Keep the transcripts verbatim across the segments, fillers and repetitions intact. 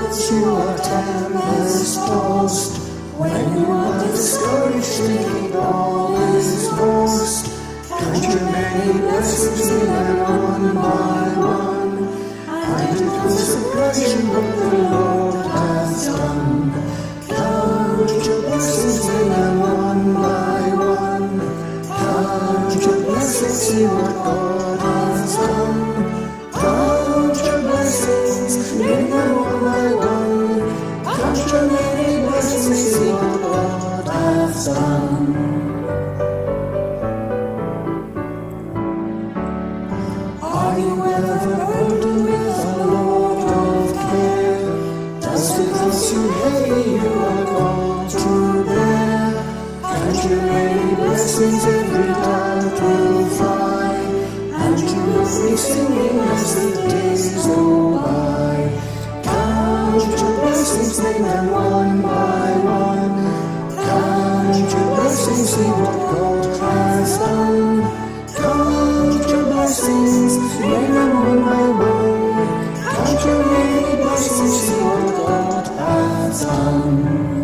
you are tempest tossed, when you are discouraged, thinking all is lost. Count your many blessings in and one by one, and it will surprise you what the Lord has done. Count your blessings in and one by one, count your blessings, see what God has done. Count your blessings in and one by one, count your many blessings, see what God has done. Are you ever burdened with a load of care? Does it thus you heavy you are called to bear? Count your many blessings, every doubt will fly, and you will be singing as the days go by. Count your blessings, name them one by one. Count your blessings, see what God has done. Count your blessings, name them one by one. Count your many blessings, see what God has done.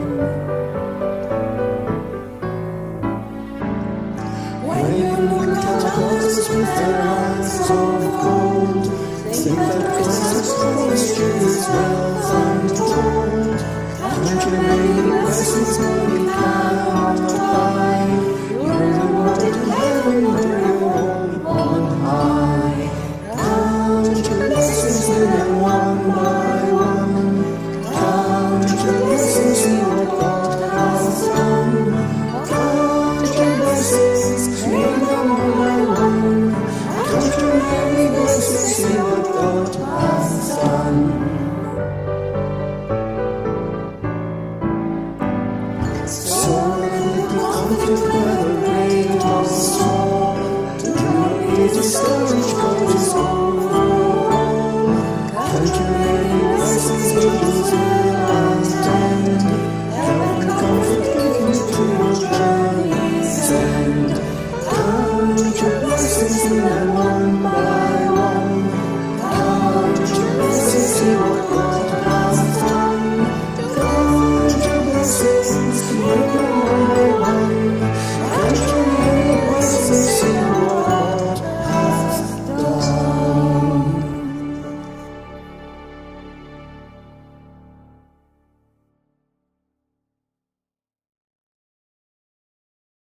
When you look at others with their eyes of gold, think that God has promised you His wealth untold. Count your many blessings, money cannot buy. You're rewarded in heaven where you're all on high. Count your blessings, live them one by one. Count your blessings, see what God has done. Count your blessings, live them one by one. Count your many blessings, see what God has done. So let me be confident whether great or small. Do not be discouraged, God is over